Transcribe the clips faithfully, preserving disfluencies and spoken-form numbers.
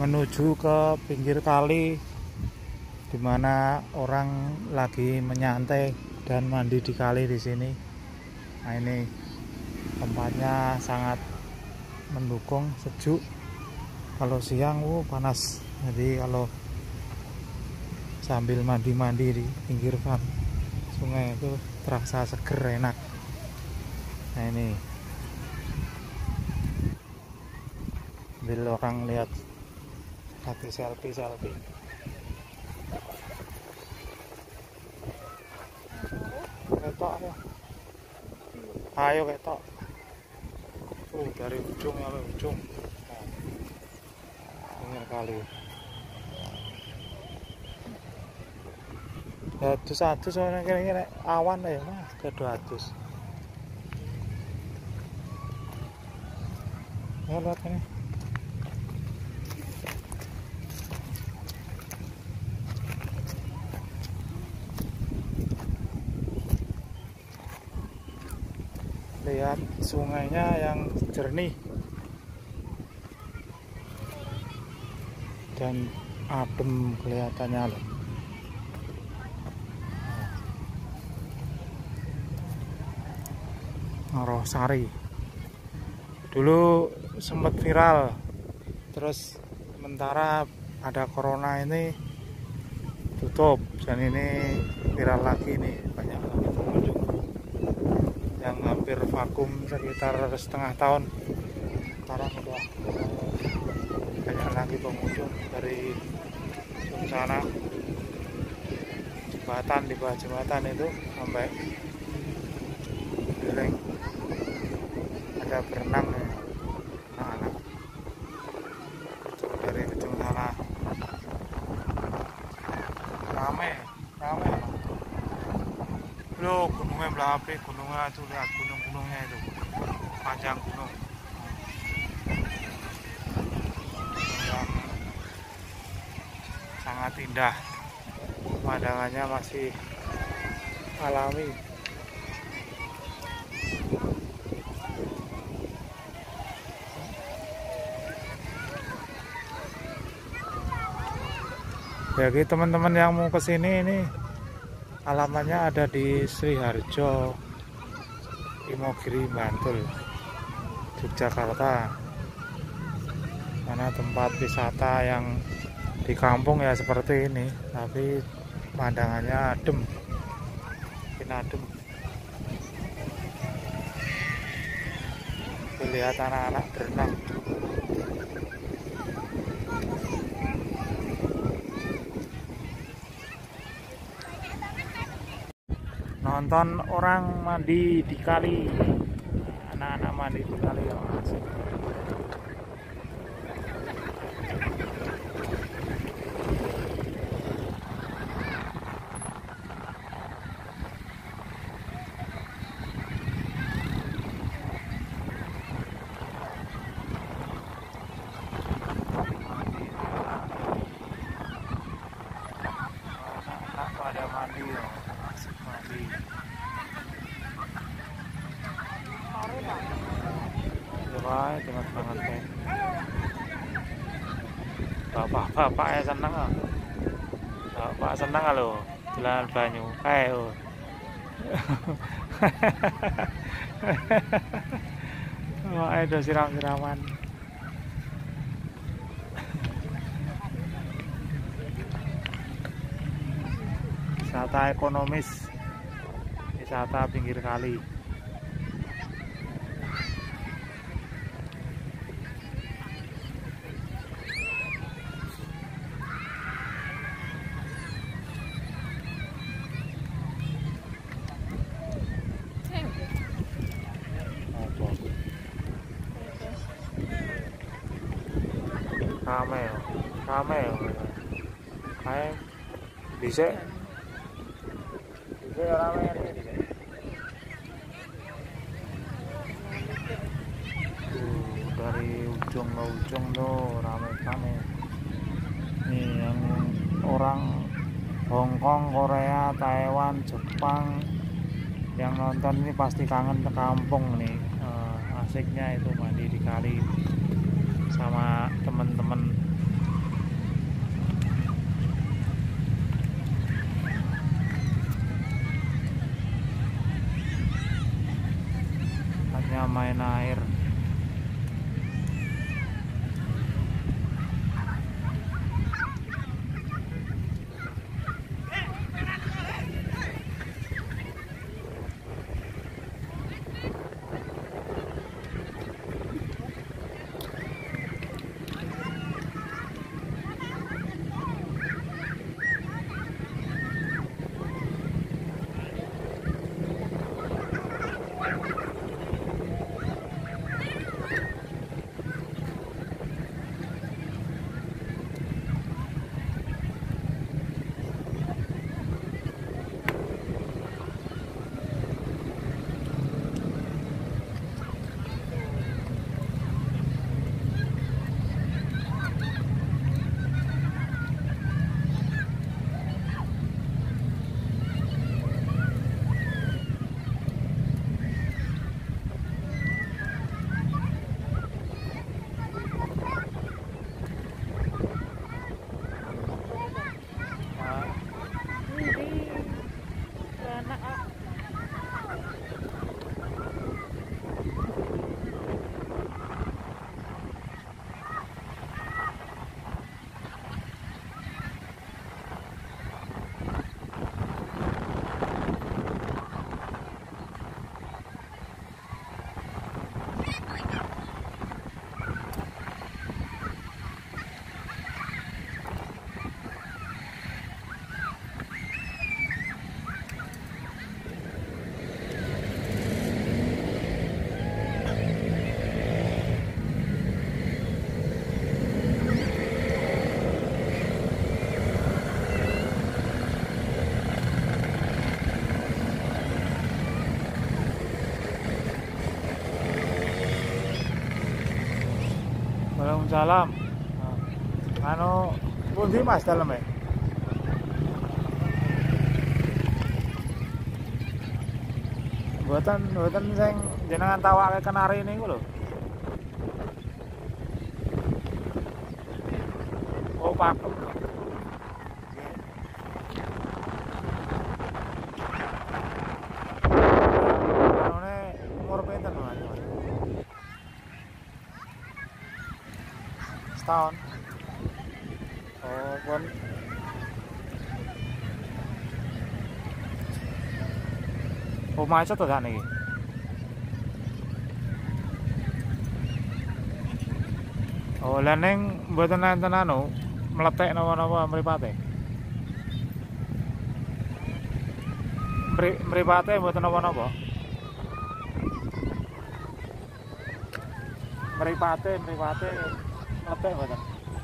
menuju ke pinggir kali di mana orang lagi menyantai dan mandi di kali di sini. Nah, ini tempatnya sangat mendukung, sejuk. Kalau siang uh, panas. Jadi kalau sambil mandi-mandi di pinggir sungai itu terasa seger, enak. Nah, ini sambil orang lihat lagi selfie selfie. Ketok ya. Ayo ketok. Uh, dari ujung sampai ujung. Pinggir kali. Adus-adus soalnya kira-kira awan ya mas, kedua adus. Ya lihat ini. Lihat sungainya yang jernih dan adem kelihatannya loh. Ngarosari dulu sempat viral, terus sementara ada corona ini tutup, dan ini viral lagi nih, banyak lagi pengunjung yang hampir vakum sekitar setengah tahun. Sekarang udah banyak lagi pengunjung dari sana, jembatan, di bawah jembatan itu sampai keliling, ada berenang ya, anak-anak dari ujung sana. Rame, rame. Loh, gunungnya belape, gunungnya tuh, lihat gunung-gunungnya itu, panjang gunung yang sangat indah, pemandangannya masih alami. Bagi teman-teman yang mau kesini, ini alamannya ada di Sriharjo, Imogiri, Bantul, Yogyakarta. Mana tempat wisata yang di kampung ya seperti ini, tapi pemandangannya adem, bikin adem. Lihat anak-anak berenang. Nonton orang mandi di kali, anak-anak mandi di kali ya mas. Anak-anak pada mandi ya, asik mandi. Wah, cepat banget kan. Bapak-bapak ya seneng ah. Bapak seneng ah lo, jalan banyu. Ayo. Wah, ada siram-siraman. Wisata ekonomis, wisata pinggir kali. Rame ya, rame ya. Kayak bisa, bisa rame ya. Tuh, dari ujung ke ujung tuh rame-rame. Nih yang orang Hongkong, Korea, Taiwan, Jepang yang nonton ini pasti kangen ke kampung nih. Uh, asiknya itu mandi di kali sama temen-temen Waalaikumsalam. Anu pundi Mas daleme? Mboten mboten sing jenengan tawake kenari niku lho. Oh, pakem. Anune umur pinten, Mas? Setahun. Oh, pun omahe cetha ta niki. Oh, lha ning mboten enten anu meletek napa-napa mripate. Mri mripate mboten napa-napa. Mripate, mripate meletek mboten.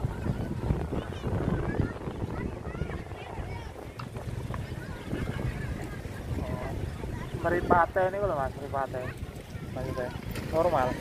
Mripate niku lho Mas, mripate. Maksudnya normal.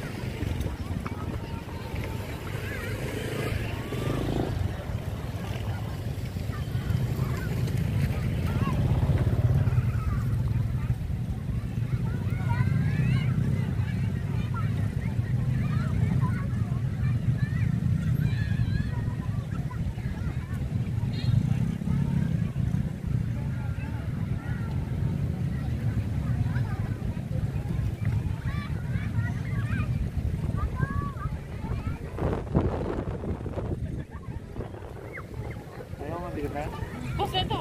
Bos itu.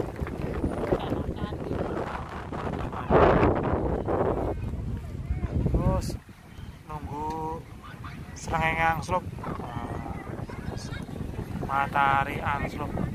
Terus nunggu srengenge angsluk. Matahari angsluk.